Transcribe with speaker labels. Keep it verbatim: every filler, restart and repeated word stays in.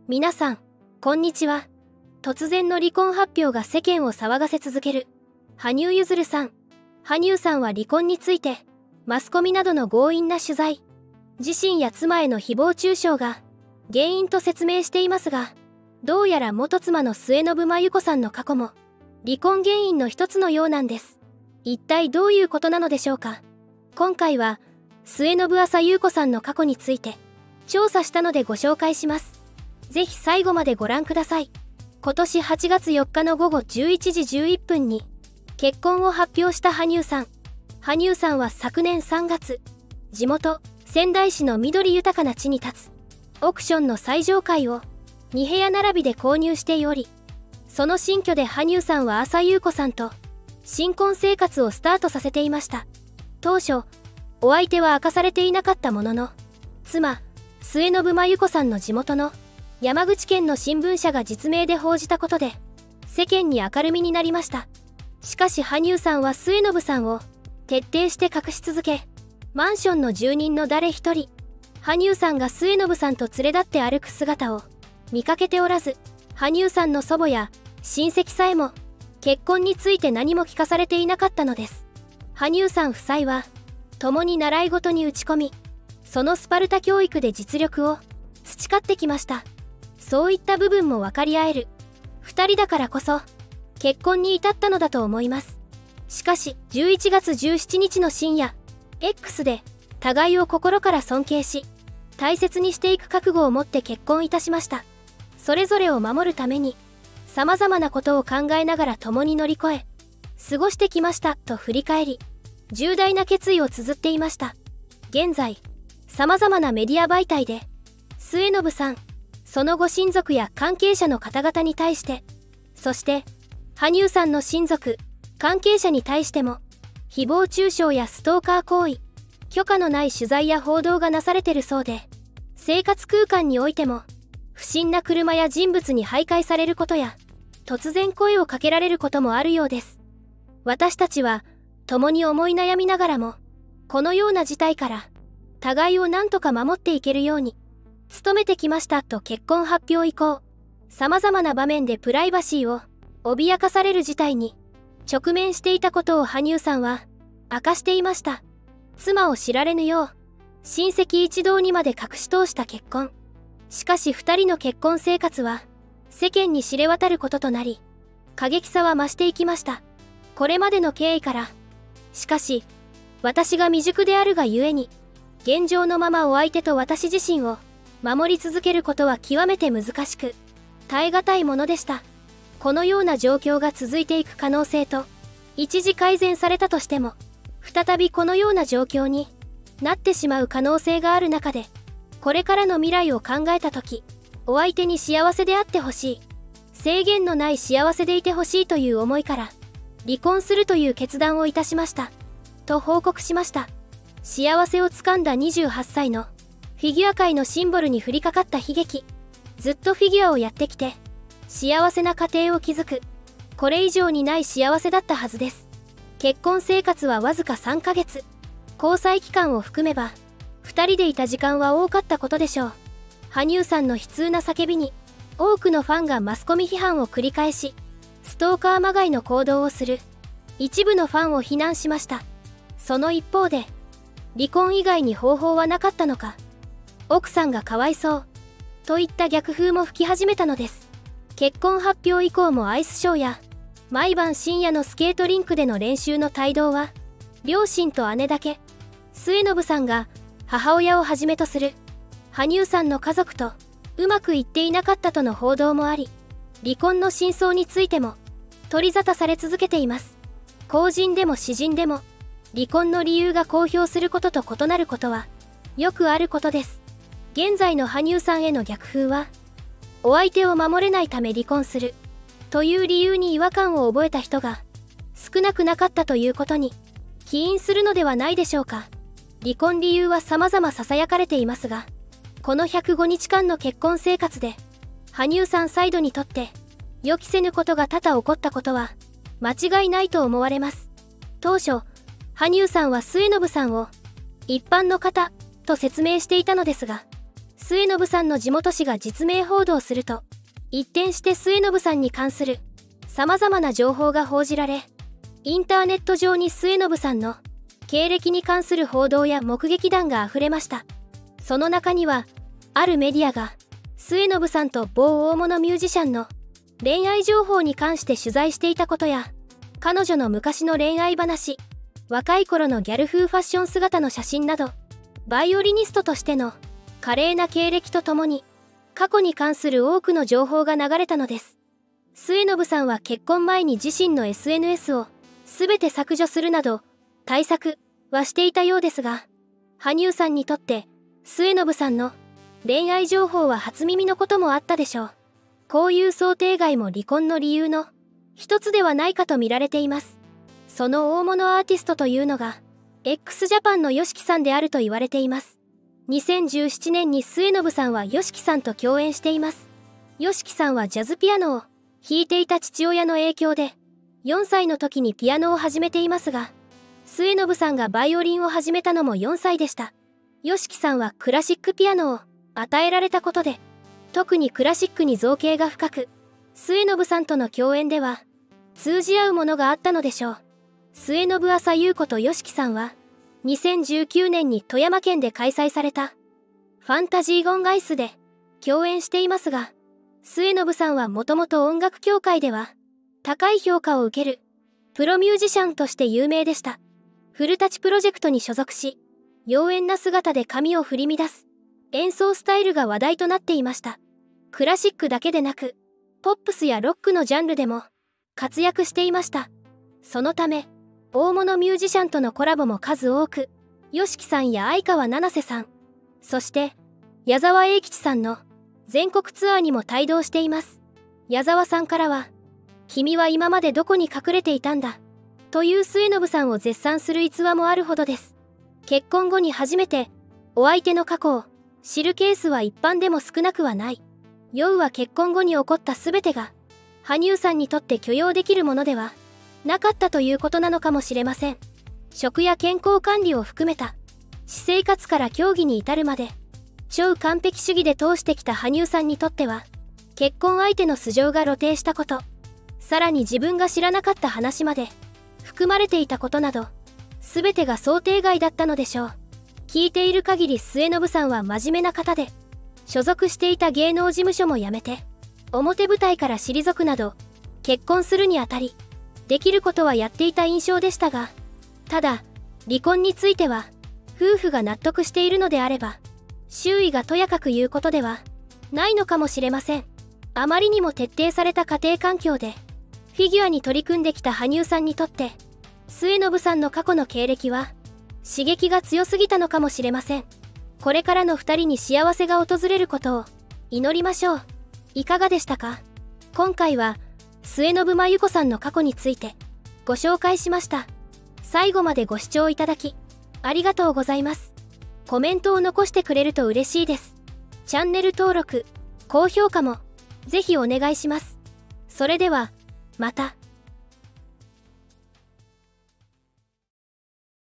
Speaker 1: 皆さん、こんにちは。突然の離婚発表が世間を騒がせ続ける羽生結弦さん。羽生さんは離婚について、マスコミなどの強引な取材、自身や妻への誹謗中傷が原因と説明していますが、どうやら元妻の末延真由子さんの過去も離婚原因の一つのようなんです。一体どういうことなのでしょうか。今回は末延朝優子さんの過去について調査したのでご紹介します。ぜひ最後までご覧ください。今年はちがつよっかの午後じゅういちじじゅういっぷんに結婚を発表した羽生さん。羽生さんは昨年さんがつ、地元仙台市の緑豊かな地に立つオークションの最上階をにへや並びで購入しており、その新居で羽生さんは朝優子さんと新婚生活をスタートさせていました。当初、お相手は明かされていなかったものの、妻、末延真由子さんの地元の山口県の新聞社が実名で報じたことで、世間に明るみになりました。しかし羽生さんは末延さんを徹底して隠し続け、マンションの住人の誰一人、羽生さんが末延さんと連れ立って歩く姿を見かけておらず、羽生さんの祖母や親戚さえも結婚について何も聞かされていなかったのです。羽生さん夫妻は共に習い事に打ち込み、そのスパルタ教育で実力を培ってきました。そういった部分も分かり合える二人だからこそ結婚に至ったのだと思います。しかしじゅういちがつじゅうしちにちの深夜、 X で互いを心から尊敬し大切にしていく覚悟を持って結婚いたしました。それぞれを守るために様々なことを考えながら共に乗り越え過ごしてきましたと振り返り、重大な決意を綴っていました。現在様々なメディア媒体で末延さん、そのご親族や関係者の方々に対して、そして羽生さんの親族関係者に対しても誹謗中傷やストーカー行為、許可のない取材や報道がなされてるそうで、生活空間においても不審な車や人物に徘徊されることや突然声をかけられることもあるようです。私たちは共に思い悩みながらも、このような事態から互いを何とか守っていけるように努めてきましたと結婚発表以降、様々な場面でプライバシーを脅かされる事態に直面していたことを羽生さんは明かしていました。妻を知られぬよう親戚一同にまで隠し通した結婚。しかし二人の結婚生活は世間に知れ渡ることとなり、過激さは増していきました。これまでの経緯から、しかし私が未熟であるがゆえに現状のままお相手と私自身を守り続けることは極めて難しく耐え難いものでした。このような状況が続いていく可能性と、一時改善されたとしても再びこのような状況になってしまう可能性がある中で、これからの未来を考えたとき、お相手に幸せであってほしい、制限のない幸せでいてほしいという思いから離婚するという決断をいたしましたと報告しました。幸せをつかんだにじゅうはっさいのフィギュア界のシンボルに降りかかった悲劇。ずっとフィギュアをやってきて幸せな家庭を築く、これ以上にない幸せだったはずです。結婚生活はわずかさんかげつ、交際期間を含めばふたりでいた時間は多かったことでしょう。羽生さんの悲痛な叫びに多くのファンがマスコミ批判を繰り返し、ストーカーまがいの行動をする一部のファンを非難しました。その一方で、離婚以外に方法はなかったのか、奥さんがかわいそうといった逆風も吹き始めたのです。結婚発表以降もアイスショーや毎晩深夜のスケートリンクでの練習の帯同は両親と姉だけ。末延さんが母親をはじめとする羽生さんの家族とうまくいっていなかったとの報道もあり、離婚の真相についても取り沙汰され続けています。公人でも私人でも離婚の理由が公表することと異なることはよくあることです。現在の羽生さんへの逆風は、お相手を守れないため離婚するという理由に違和感を覚えた人が少なくなかったということに起因するのではないでしょうか。離婚理由は様々ささやかれていますが、このひゃくごにちかんの結婚生活で羽生さんサイドにとって予期せぬことが多々起こったことは間違いないと思われます。当初、羽生さんは末延さんを一般の方と説明していたのですが、 末延さんの地元紙が実名報道すると、一転して末延さんに関する様々な情報が報じられ、インターネット上に末延さんの経歴に関する報道や目撃談があふれました。その中には、あるメディアが末延さんと某大物ミュージシャンの恋愛情報に関して取材していたことや、彼女の昔の恋愛話、若い頃のギャル風ファッション姿の写真など、バイオリニストとしての華麗な経歴とともに、過去に関する多くの情報が流れたのです。末延さんは結婚前に自身の エスエヌエス を全て削除するなど、対策はしていたようですが、羽生さんにとって末延さんの恋愛情報は初耳のこともあったでしょう。こういう想定外も離婚の理由の一つではないかと見られています。その大物アーティストというのが x ジャパンの ヨシキさんであると言われています。にせんじゅうななねんに末延さんは ヨシキさんと共演しています。ヨシキさんはジャズピアノを弾いていた父親の影響でよんさいの時にピアノを始めていますが、末延さんがバイオリンを始めたのもよんさいでした。ヨシキさんはクラシックピアノを与えられたことで、特にクラシックに造詣が深く、末延さんとの共演では通じ合うものがあったのでしょう。末延朝優子とヨシキさんはにせんじゅうきゅうねんに富山県で開催されたファンタジーゴンガイスで共演していますが、末延さんはもともと音楽協会では高い評価を受けるプロミュージシャンとして有名でした。フルタチプロジェクトに所属し、妖艶な姿で髪を振り乱す演奏スタイルが話題となっていました。クラシックだけでなく、ポップスやロックのジャンルでも活躍していました。そのため、大物ミュージシャンとのコラボも数多く、ヨシキさんや相川七瀬さん、そして矢沢永吉さんの全国ツアーにも帯同しています。矢沢さんからは、君は今までどこに隠れていたんだ、という末延さんを絶賛する逸話もあるほどです。結婚後に初めてお相手の過去を知るケースは一般でも少なくはない。要は結婚後に起こった全てが羽生さんにとって許容できるものではなかったということなのかもしれません。食や健康管理を含めた私生活から競技に至るまで超完璧主義で通してきた羽生さんにとっては、結婚相手の素性が露呈したこと、さらに自分が知らなかった話まで含まれていたことなど、全てが想定外だったのでしょう。聞いている限り末延さんは真面目な方で、所属していた芸能事務所も辞めて表舞台から退くなど、結婚するにあたりできることはやっていた印象でしたが、ただ離婚については夫婦が納得しているのであれば、周囲がとやかく言うことではないのかもしれません。あまりにも徹底された家庭環境でフィギュアに取り組んできた羽生さんにとって、末延さんの過去の経歴は刺激が強すぎたのかもしれません。これからのふたりに幸せが訪れることを祈りましょう。いかがでしたか？今回は末延真由子さんの過去についてご紹介しました。最後までご視聴いただきありがとうございます。コメントを残してくれると嬉しいです。チャンネル登録、高評価もぜひお願いします。それではまた。